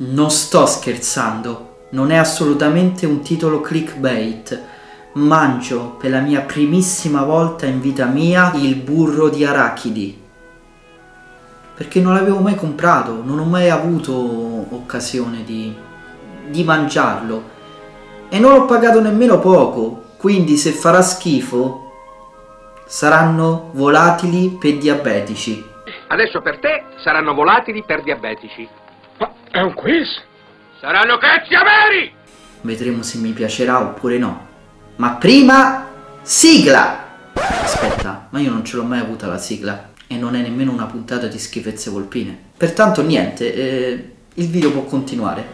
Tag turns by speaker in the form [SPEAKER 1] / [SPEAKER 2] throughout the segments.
[SPEAKER 1] Non sto scherzando, non è assolutamente un titolo clickbait. Mangio per la mia primissima volta in vita mia il burro di arachidi. Perché non l'avevo mai comprato, non ho mai avuto occasione di mangiarlo. E non l'ho pagato nemmeno poco, quindi se farà schifo saranno volatili per diabetici.
[SPEAKER 2] Adesso per te saranno volatili per diabetici.
[SPEAKER 3] Ma è un quiz?
[SPEAKER 2] Saranno cazzi ameri!
[SPEAKER 1] Vedremo se mi piacerà oppure no. Ma prima, sigla! Aspetta, ma io non ce l'ho mai avuta la sigla. E non è nemmeno una puntata di schifezze volpine. Pertanto niente, il video può continuare.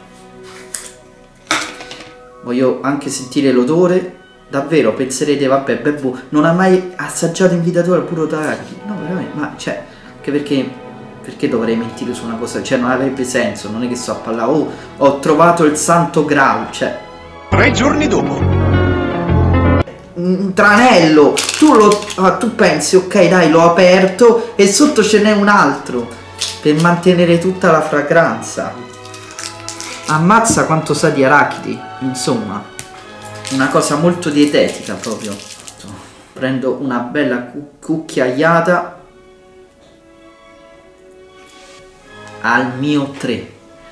[SPEAKER 1] Voglio anche sentire l'odore. Davvero, penserete, vabbè, Bebbo non ha mai assaggiato in vita tua il burro d'arachidi. No, veramente, ma cioè, anche perché dovrei mentire su una cosa? Cioè, non avrebbe senso, non è che sto a parlare, oh, ho trovato il santo graal, cioè.
[SPEAKER 4] 3 giorni dopo.
[SPEAKER 1] Un tranello, tu pensi, ok dai, l'ho aperto e sotto ce n'è un altro, per mantenere tutta la fragranza. Ammazza quanto sa di arachidi, insomma, una cosa molto dietetica proprio. Prendo una bella cucchiaiata al mio 3.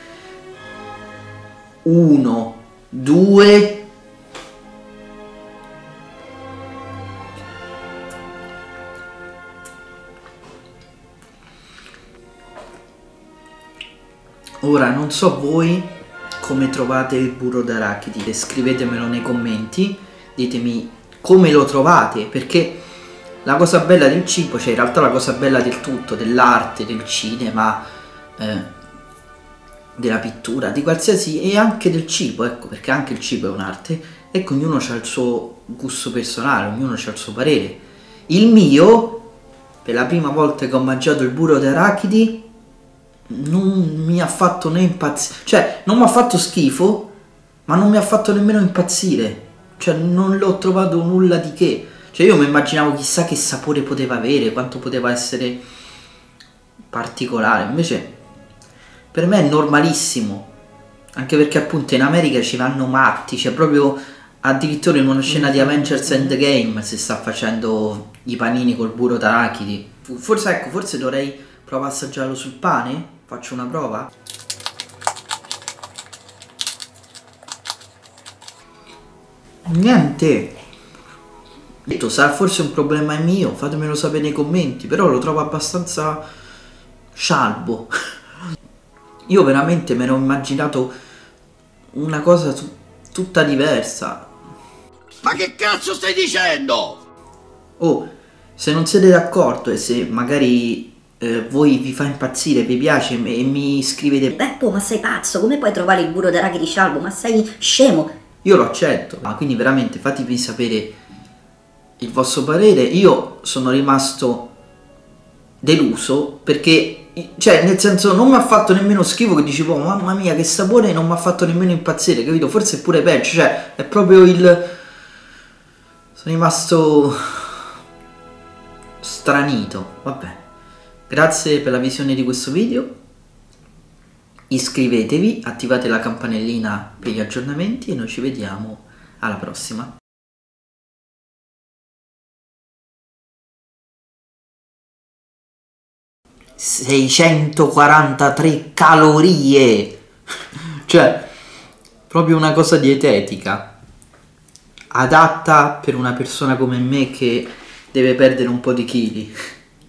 [SPEAKER 1] 1, 2. Ora non so voi come trovate il burro d'arachidi, scrivetemelo nei commenti, ditemi come lo trovate, perché la cosa bella del cibo, cioè in realtà la cosa bella del tutto, dell'arte, del cinema, della pittura, di qualsiasi, e anche del cibo, ecco, perché anche il cibo è un'arte, ecco, ognuno ha il suo gusto personale, ognuno ha il suo parere. Il mio, per la prima volta che ho mangiato il burro d'arachidi, non mi ha fatto né impazzire, cioè non mi ha fatto schifo, ma non mi ha fatto nemmeno impazzire, cioè non l'ho trovato nulla di che, cioè io mi immaginavo chissà che sapore poteva avere, quanto poteva essere particolare, invece per me è normalissimo, anche perché appunto in America ci vanno matti, cioè proprio addirittura in una scena di Avengers Endgame si sta facendo i panini col burro d'arachidi. Forse ecco, forse dovrei provare a assaggiarlo sul pane. Faccio una prova? Niente. Detto, sarà forse un problema mio, fatemelo sapere nei commenti, però lo trovo abbastanza scialbo. Io veramente mi ero immaginato una cosa tutta diversa.
[SPEAKER 4] Ma che cazzo stai dicendo?
[SPEAKER 1] Oh, se non siete d'accordo e se magari voi vi fa impazzire, vi piace e mi scrivete
[SPEAKER 5] Beppo, ma sei pazzo? Come puoi trovare il burro d'arachidi scialbo? Ma sei scemo?
[SPEAKER 1] io lo accetto, ma quindi veramente fatemi sapere il vostro parere. Io sono rimasto deluso perché, cioè, nel senso, non mi ha fatto nemmeno schifo, che dicevo oh, mamma mia che sapore, non mi ha fatto nemmeno impazzire, capito? Forse è pure peggio, cioè è proprio sono rimasto stranito. Vabbè, grazie per la visione di questo video, iscrivetevi, attivate la campanellina per gli aggiornamenti e noi ci vediamo alla prossima. ...643 calorie! Cioè, proprio una cosa dietetica, adatta per una persona come me che deve perdere un po' di chili.